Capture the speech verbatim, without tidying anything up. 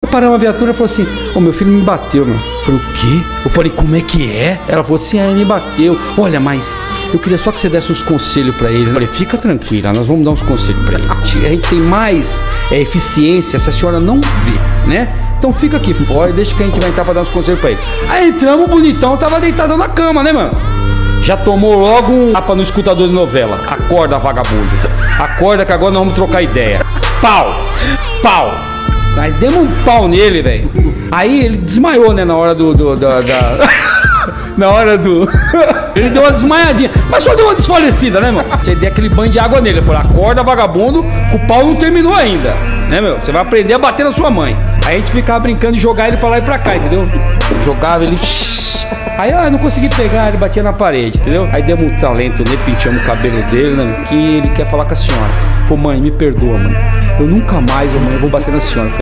paramos a viatura e falou assim: ô, meu filho me bateu, meu. Eu falei: o quê? Eu falei: como é que é? Ela falou assim: ah, ele me bateu. Olha, mas eu queria só que você desse uns conselhos pra ele. Eu falei: fica tranquila, nós vamos dar uns conselhos pra ele. A gente tem mais é, eficiência se a senhora não vê, né? Então fica aqui fora, deixa que a gente vai entrar pra dar uns conselhos pra ele. Aí entramos, o bonitão tava deitado na cama, né, mano? Já tomou logo um tapa no escutador de novela. Acorda, vagabundo. Acorda que agora nós vamos trocar ideia. Pau! Pau! Aí demos um pau nele, velho. Aí ele desmaiou, né, na hora do... do da, da... na hora do... ele deu uma desmaiadinha. Mas só deu uma desfalecida, né, mano? Tinha dei aquele banho de água nele. Eu falei: acorda, vagabundo, o pau não terminou ainda. Né, meu? Você vai aprender a bater na sua mãe. Aí a gente ficava brincando de jogar ele pra lá e pra cá, entendeu? Jogava ele... Aí eu não consegui pegar, ele batia na parede, entendeu? Aí demos um talento nele, penteamos o cabelo dele, né? Que ele quer falar com a senhora. Falei: mãe, me perdoa, mãe. Eu nunca mais, mãe, eu vou bater na senhora.